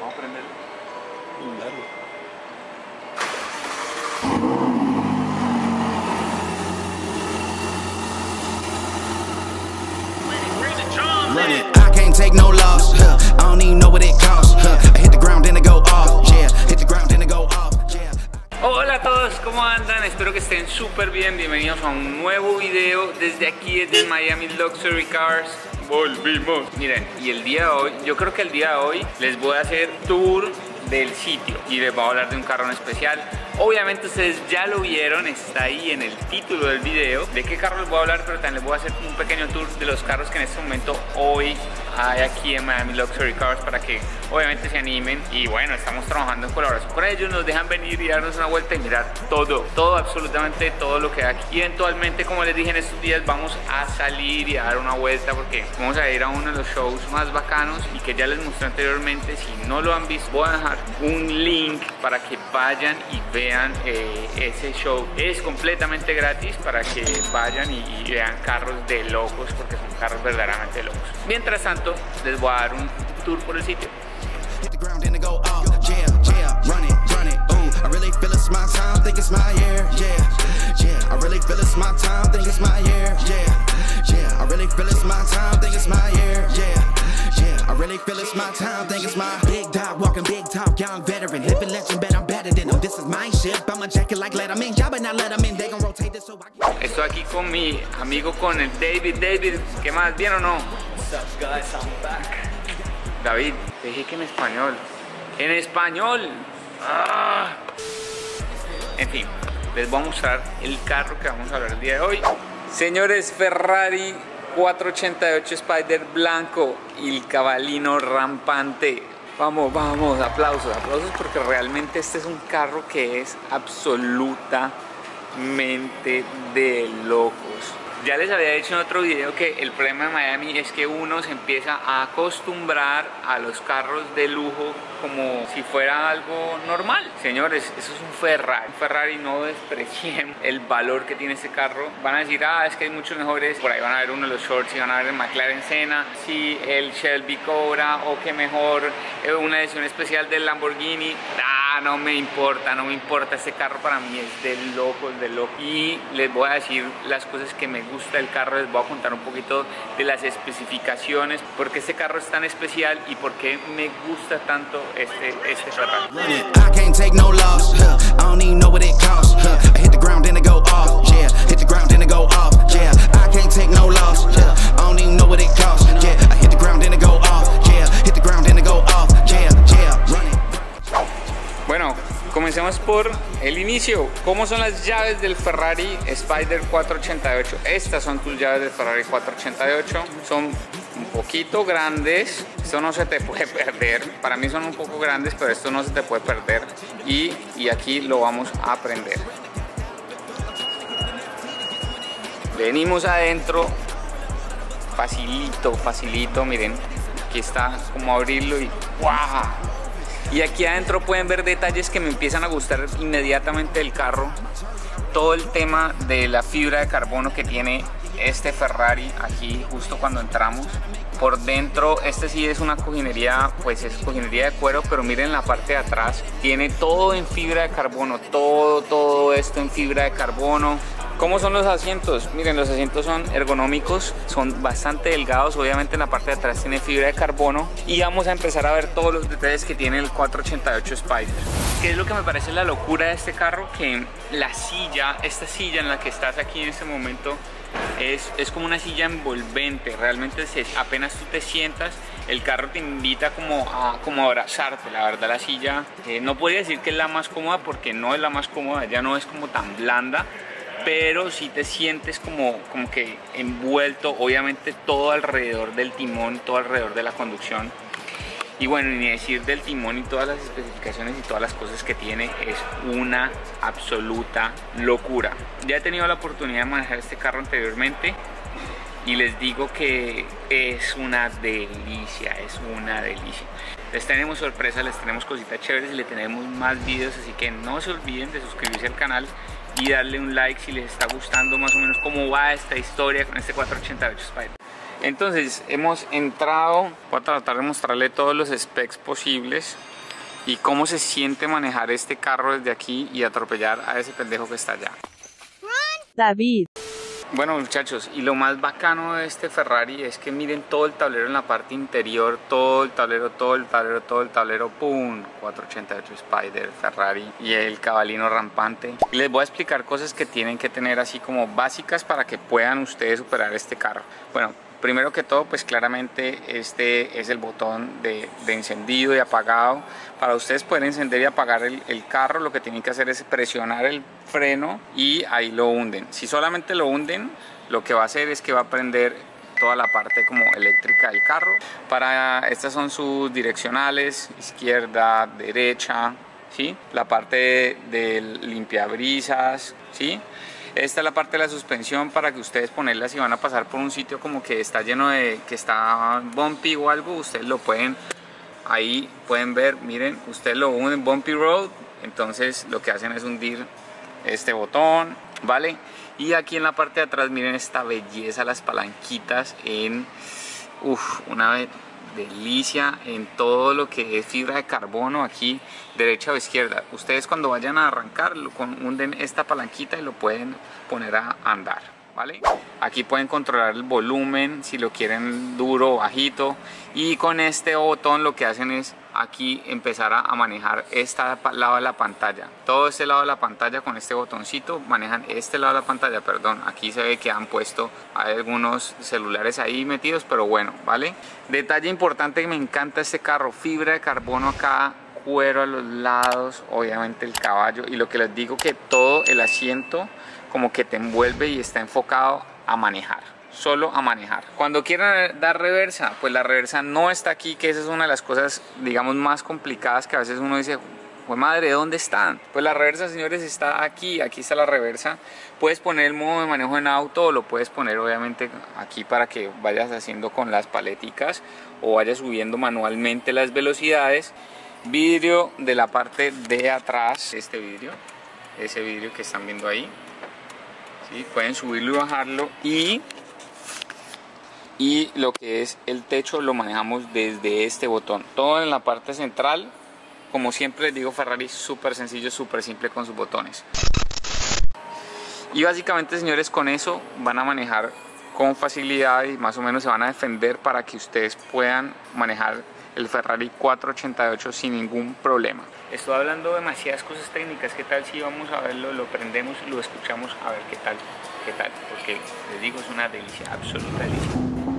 Vamos a prenderlo. Running, I can't take no loss. I don't even know what it costs. I hit the ground and it go off. Yeah, hit the ground and it go off. Yeah. Hola a todos, ¿cómo andan? Espero que estén súper bien. Bienvenidos a un nuevo video desde aquí, desde Miami Luxury Cars. Volvimos. Miren, y el día de hoy, yo creo que el día de hoy les voy a hacer tour del sitio y les voy a hablar de un carro en especial. Obviamente ustedes ya lo vieron, está ahí en el título del video de qué carro les voy a hablar, pero también les voy a hacer un pequeño tour de los carros que en este momento hoy hay aquí en Miami Luxury Cars para que obviamente se animen. Y bueno, estamos trabajando en colaboración con ellos, nos dejan venir y darnos una vuelta y mirar todo, absolutamente todo lo que hay aquí. Y eventualmente, como les dije en estos días, vamos a salir y a dar una vuelta porque vamos a ir a uno de los shows más bacanos y que ya les mostré anteriormente. Si no lo han visto, voy a dejar un link para que vayan y vean ese show. Es completamente gratis para que vayan y vean carros de locos, porque son carros verdaderamente locos. Mientras tanto, les voy a dar un tour por el sitio. Hit the ground and it go off. Yeah, run it. Ooh, I really feel it's my time, think it's my year. Yeah, I really feel it's my time, think it's my year. Yeah, I really feel it's my time, think it's my year. Yeah, I really feel it's my time, think it's my big dog, walking big talk, young veteran, living legend, bet I'm better than them. This is my ship, I'm a jacket like Letterman, y'all better not let them in, they gon' rotate this so I can... Estoy aquí con mi amigo, con el David. David, ¿qué más? ¿Bien o no? What's up, guys? I'm back. David, te dije que en español. ¡En español! ¡Ah! En fin, les voy a mostrar el carro que vamos a hablar el día de hoy. Señores, Ferrari 488 Spider blanco y el cabalino rampante. Vamos, aplausos porque realmente este es un carro que es absolutamente de locos. Ya les había dicho en otro video que el problema de Miami es que uno se empieza a acostumbrar a los carros de lujo como si fuera algo normal. Señores, eso es un Ferrari, no desprecien el valor que tiene este carro. Van a decir, es que hay muchos mejores. Por ahí van a ver uno de los shorts y van a ver el McLaren Senna, sí, el Shelby Cobra, o que mejor una edición especial del Lamborghini. No me importa, este carro para mí es de loco. Y les voy a decir las cosas que me gusta del carro, les voy a contar un poquito de las especificaciones, por qué este carro es tan especial y por qué me gusta tanto este Ferrari. I can't take no loss. I don't even know what it costs. I hit the ground and it go off. Yeah, hit the ground and it go off. Yeah, I can't take no loss. I don't even know what it costs. Yeah, I hit the ground and it go off. Yeah, hit the ground and it go off. Yeah, run it. Bueno, comencemos por el inicio. ¿Cómo son las llaves del Ferrari Spider 488? Estas son tus llaves del Ferrari 488. Son un poquito grandes. Esto no se te puede perder. Para mí son un poco grandes, pero esto no se te puede perder. Y aquí lo vamos a prender. Venimos adentro. Facilito. Miren, aquí está como abrirlo y ¡guau! Y aquí adentro pueden ver detalles que me empiezan a gustar inmediatamente del carro. Todo el tema de la fibra de carbono que tiene este Ferrari aquí justo cuando entramos. Por dentro, este sí es una cojinería, pues es cojinería de cuero, pero miren la parte de atrás. Tiene todo en fibra de carbono, todo esto en fibra de carbono. ¿Cómo son los asientos? Miren, los asientos son ergonómicos, son bastante delgados. Obviamente en la parte de atrás tiene fibra de carbono. Y vamos a empezar a ver todos los detalles que tiene el 488 Spider. ¿Qué es lo que me parece la locura de este carro? Que la silla, esta silla en la que estás aquí en este momento, es como una silla envolvente. Realmente apenas tú te sientas, el carro te invita como a abrazarte. La verdad, la silla no podría decir que es la más cómoda porque no es la más cómoda, ya no es como tan blanda, pero sí te sientes como que envuelto, obviamente todo alrededor del timón, todo alrededor de la conducción. Y bueno, ni decir del timón y todas las especificaciones y todas las cosas que tiene, es una absoluta locura. Ya he tenido la oportunidad de manejar este carro anteriormente y les digo que es una delicia, Les tenemos sorpresas, les tenemos cositas chéveres y le tenemos más videos, así que no se olviden de suscribirse al canal y darle un like si les está gustando más o menos cómo va esta historia con este 488 Spider. Entonces hemos entrado, voy a tratar de mostrarle todos los specs posibles. y cómo se siente manejar este carro desde aquí y atropellar a ese pendejo que está allá. David. Bueno muchachos, y lo más bacano de este Ferrari es que miren todo el tablero en la parte interior, todo el tablero, ¡pum! 488 Spider, Ferrari y el cabalino rampante. Y les voy a explicar cosas que tienen que tener así como básicas para que puedan ustedes superar este carro. Bueno, primero que todo, pues claramente este es el botón de encendido y apagado. Para ustedes poder encender y apagar el carro, lo que tienen que hacer es presionar el freno y ahí lo hunden. Si solamente lo hunden, lo que va a hacer es que va a prender toda la parte como eléctrica del carro. Estas son sus direccionales, izquierda, derecha, ¿sí? La parte del limpiabrisas, ¿sí? Esta es la parte de la suspensión para que ustedes ponerla si van a pasar por un sitio como que está lleno de, que está bumpy o algo, ustedes lo pueden, ahí pueden ver, miren, ustedes lo unen bumpy road, entonces lo que hacen es hundir este botón, ¿vale? Y aquí en la parte de atrás miren esta belleza, las palanquitas en, una delicia en todo lo que es fibra de carbono aquí, derecha o izquierda. Ustedes cuando vayan a arrancar hunden esta palanquita y lo pueden poner a andar, ¿vale? Aquí pueden controlar el volumen si lo quieren duro o bajito, y con este botón lo que hacen es aquí empezar a manejar este lado de la pantalla. Todo este lado de la pantalla con este botoncito manejan este lado de la pantalla, perdón, aquí se ve que han puesto, hay algunos celulares ahí metidos, pero bueno, ¿vale? Detalle importante que me encanta este carro, fibra de carbono acá, cuero a los lados, obviamente el caballo, y lo que les digo que todo el asiento como que te envuelve y está enfocado a manejar, solo a manejar. Cuando quieran dar reversa, pues la reversa no está aquí, que esa es una de las cosas, digamos, más complicadas, que a veces uno dice, pues madre, ¿dónde están? Pues la reversa, señores, está aquí, aquí está la reversa. Puedes poner el modo de manejo en auto, o lo puedes poner obviamente aquí para que vayas haciendo con las paleticas o vayas subiendo manualmente las velocidades. Vidrio de la parte de atrás, este vidrio, ese vidrio que están viendo ahí, ¿sí? Pueden subirlo y bajarlo, y lo que es el techo lo manejamos desde este botón, todo en la parte central. Como siempre les digo, Ferrari súper sencillo, súper simple con sus botones. Y básicamente, señores, con eso van a manejar con facilidad y más o menos se van a defender para que ustedes puedan manejar el Ferrari 488 sin ningún problema. Estoy hablando demasiadas cosas técnicas. ¿Qué tal si vamos a verlo, lo prendemos, lo escuchamos, a ver qué tal? Porque les digo, es una delicia, absoluta delicia.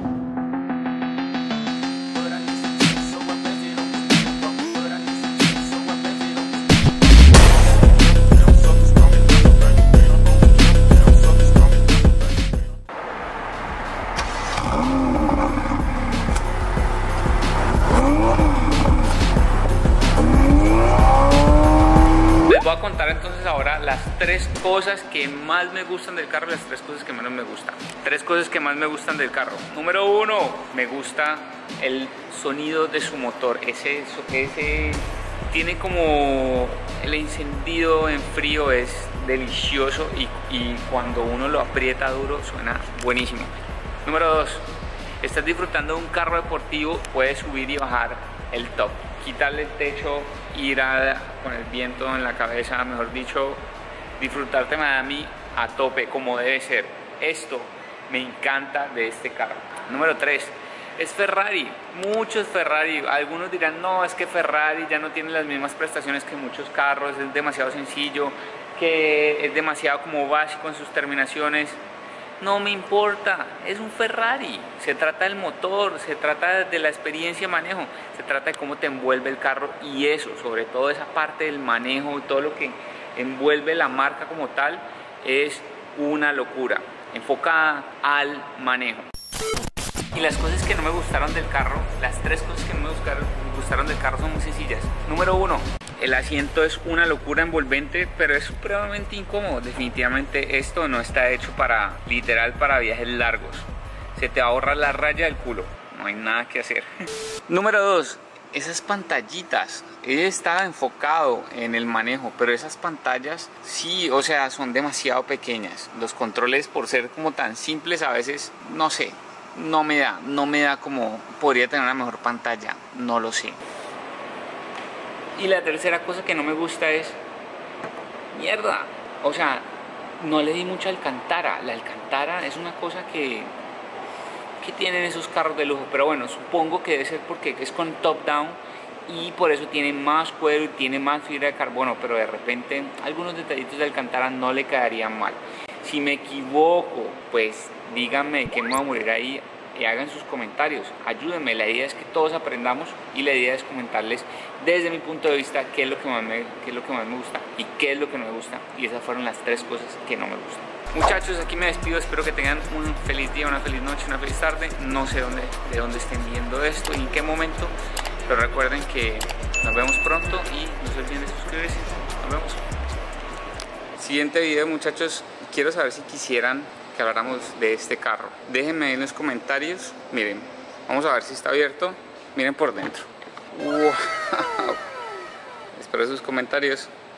Voy a contar entonces ahora las tres cosas que más me gustan del carro y las tres cosas que menos me gustan. Tres cosas que más me gustan del carro. Número uno, me gusta el sonido de su motor. Ese tiene como el encendido en frío, es delicioso y cuando uno lo aprieta duro suena buenísimo. Número dos, estás disfrutando de un carro deportivo, puedes subir y bajar el top, quitarle el techo, ir con el viento en la cabeza, mejor dicho, disfrutarte Miami a tope como debe ser. Esto me encanta de este carro. Número 3, es Ferrari, muchos Ferrari. Algunos dirán, no, es que Ferrari ya no tiene las mismas prestaciones que muchos carros, es demasiado sencillo, que es demasiado como básico en sus terminaciones. No me importa, es un Ferrari, se trata del motor, se trata de la experiencia de manejo, se trata de cómo te envuelve el carro, y eso, sobre todo esa parte del manejo y todo lo que envuelve la marca como tal, es una locura, enfocada al manejo. Y las cosas que no me gustaron del carro, las tres cosas que no me gustaron del carro son muy sencillas. Número 1, el asiento es una locura envolvente, pero es supremamente incómodo. Definitivamente esto no está hecho para, literal, para viajes largos. Se te ahorra la raya del culo, no hay nada que hacer. Número 2, esas pantallitas. Él está enfocado en el manejo, pero esas pantallas sí, o sea, son demasiado pequeñas. Los controles, por ser como tan simples, a veces, no sé, no me da como podría tener una mejor pantalla, no lo sé. Y la tercera cosa que no me gusta es, mierda, o sea, no le di mucha alcantara. La alcantara es una cosa que tienen esos carros de lujo, pero bueno, supongo que debe ser porque es con top down y por eso tiene más cuero y tiene más fibra de carbono, pero de repente algunos detallitos de alcantara no le quedarían mal. Si me equivoco, pues díganme que me voy a morir ahí y hagan sus comentarios, ayúdenme. La idea es que todos aprendamos y la idea es comentarles desde mi punto de vista qué es lo que más me gusta y qué es lo que no me gusta, y esas fueron las 3 cosas que no me gustan. Muchachos, aquí me despido, espero que tengan un feliz día, una feliz noche, una feliz tarde. No sé de dónde estén viendo esto y en qué momento, pero recuerden que nos vemos pronto y no se olviden de suscribirse. Nos vemos. Siguiente video, muchachos, quiero saber si quisieran que habláramos de este carro. Déjenme en los comentarios. Miren, vamos a ver si está abierto. Miren por dentro. ¡Wow! Espero sus comentarios.